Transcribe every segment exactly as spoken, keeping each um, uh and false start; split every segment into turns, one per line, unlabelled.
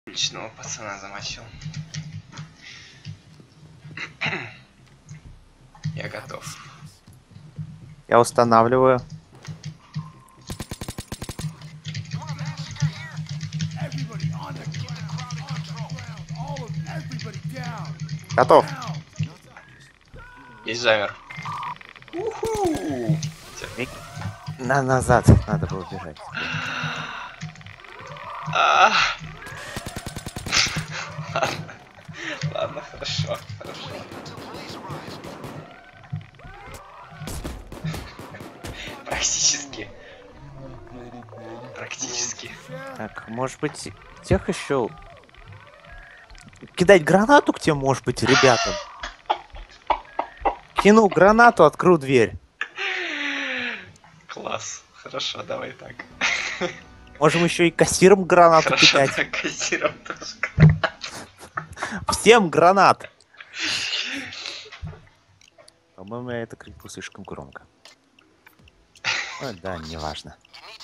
Личного пацана замочил. Я готов.
Я устанавливаю. Готов.
Есть замер. Уху!
На назад надо было бежать.
А. Ладно. Ладно, хорошо, хорошо. Практически. Практически.
Так, может быть, тех еще кидать гранату к тем, может быть, ребятам. Кину гранату, открою дверь.
Класс. Хорошо, давай так.
Можем еще и кассирам гранату
Хорошо,
кидать.
так кассиром тоже гранат.
Всем гранат. По-моему, я это крикнул слишком громко. Ой, да, неважно.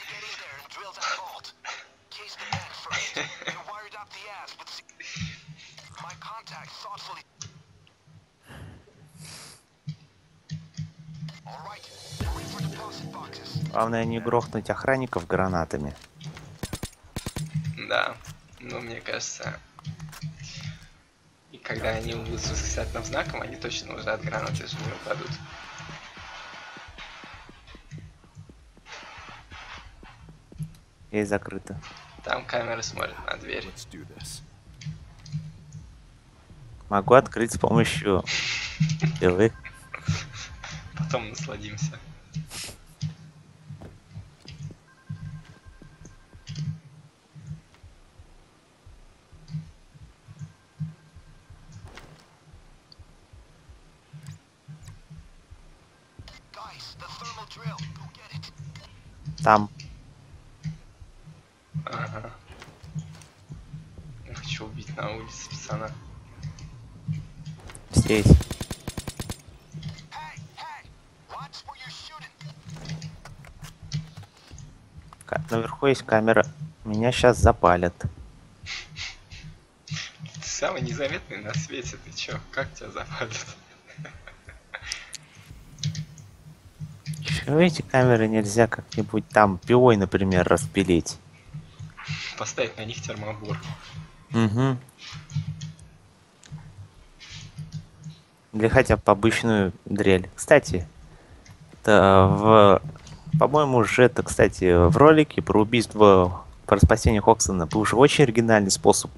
Главное не грохнуть охранников гранатами.
Да, ну мне кажется, и когда они будут с восклицательным знаком, они точно уже от гранаты же не упадут.
Есть закрыто.
Там камера смотрит на дверь.
Могу открыть с помощью пилы.
Потом насладимся.
Там.
Ага. Я хочу убить на улице пацана.
Здесь. Ка- Наверху есть камера. Меня сейчас запалят.
Ты самый незаметный на свете, ты чё? Как тебя запалят?
Чего эти камеры нельзя как-нибудь там пилой, например, распилить?
Поставить на них термобор.
Угу. Или хотя бы обычную дрель. Кстати, это в... По-моему, уже это, кстати, в ролике про убийство про спасение Хоксона был уже очень оригинальный способ.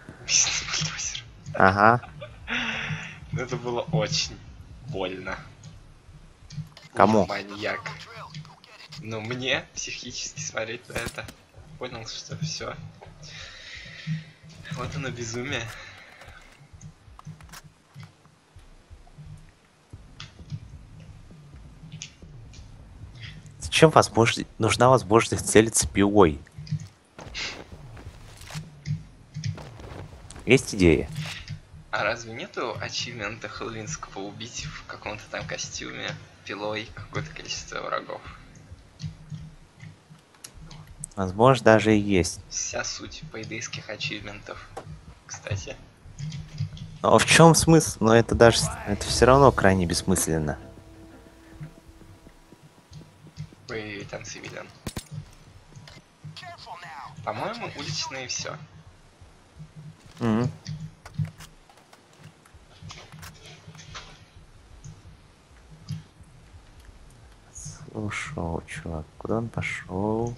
Ага.
Это было очень больно.
Кому?
Маньяк. Но мне психически смотреть на это. Понял, что все. Вот оно безумие.
Зачем возможность... нужна возможность целиться пилой? Есть идея?
А разве нету ачивмента хэллоуинского убить в каком-то там костюме пилой какое-то количество врагов?
Возможно, даже и есть.
Вся суть пайдейских ачивментов, кстати.
Но в чем смысл? Но это даже... Это все равно крайне бессмысленно.
Вы там цивилен. По-моему, уличные все.
Угу. Ушел, чувак. Куда он пошел?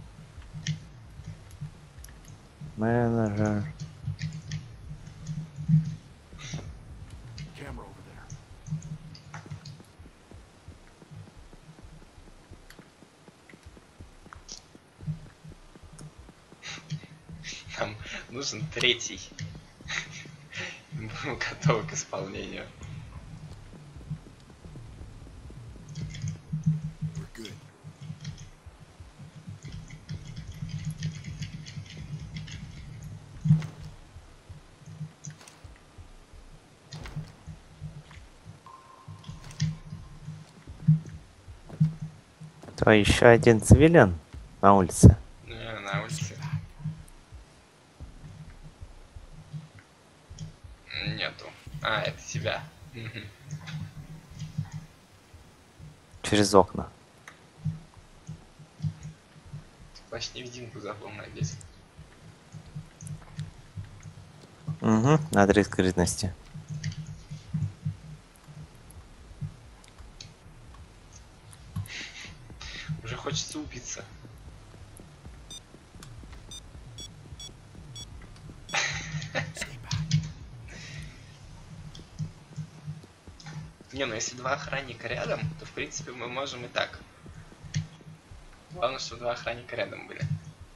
Менеджер.
Нам нужен третий. Мы готовы к исполнению.
То еще один цивилен на улице.
Ну, я на улице. Нету. А, это тебя. Мгм.
Через окна.
Плащ-невидимку забыл надеть.
Угу, на три скрытности.
Уже хочется убиться. Не, ну если два охранника рядом, то в принципе мы можем и так. Главное, что два охранника рядом были.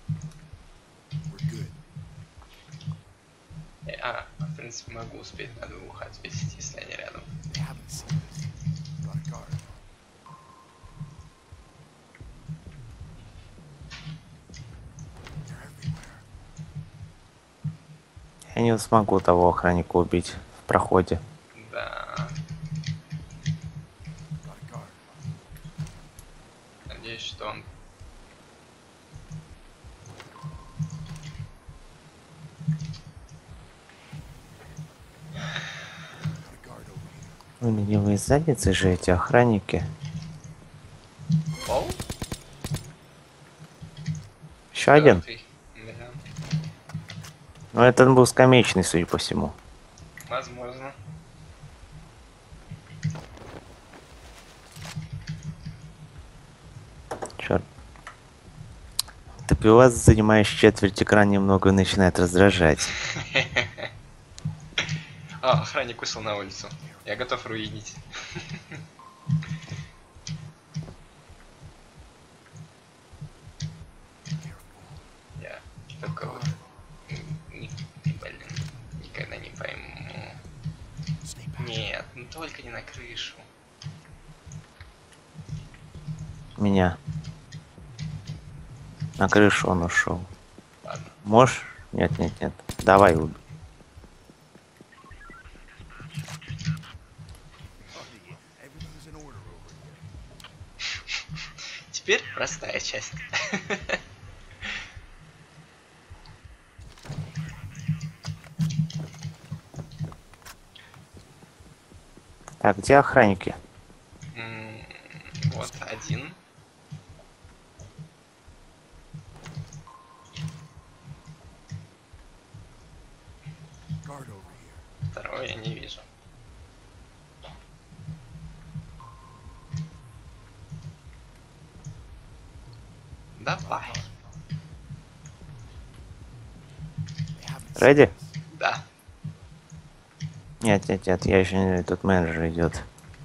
Э, А, в принципе могу успеть на двух ответить, если они рядом.
Я не смогу того охранника убить в проходе.
Да. Надеюсь, что он...
Ну, ленивые задницы же эти охранники.
Пол?
Еще один.
Четвертый. Да.
Но этот был скамеечный, судя по всему.
Возможно.
Черт. Ты пила, занимаешь четверть экрана, немного начинает раздражать.
А, охранник вышел на улицу. Я готов руинить. Я только вот... ни- Блин, никогда не пойму. Нет, ну только не на крышу.
Меня. На крышу он ушел.
Ладно.
Можешь? Нет, нет, нет. Давай убей.
Теперь простая часть.
Так, где охранники?
М, Вот один. Второй я не вижу. Давай.
Реди?
Да.
Нет, нет, нет, я еще не... Тут менеджер идет.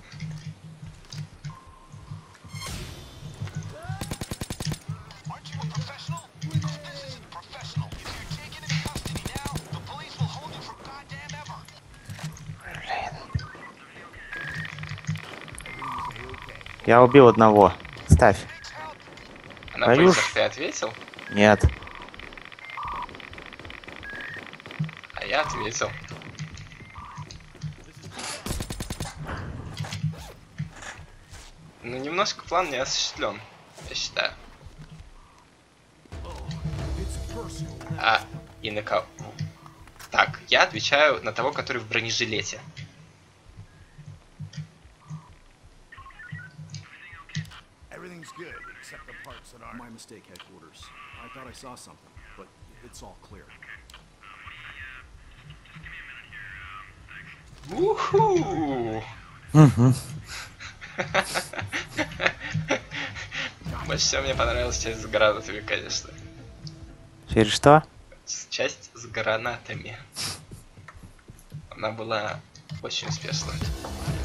Я убил одного. Ставь.
А на
Аюш.
вызов ты ответил?
Нет.
А я ответил. Ну, немножко план не осуществлен, я считаю. А, и на кого? Так, я отвечаю на того, который в бронежилете.
Everything's good, except the parts that aren't. My mistake, headquarters. I thought I saw something, but it's all clear.
Уху!
Угу.
Больше всего мне понравилась часть с гранатами, конечно.
Через что?
С- Часть с гранатами. Она была очень успешной.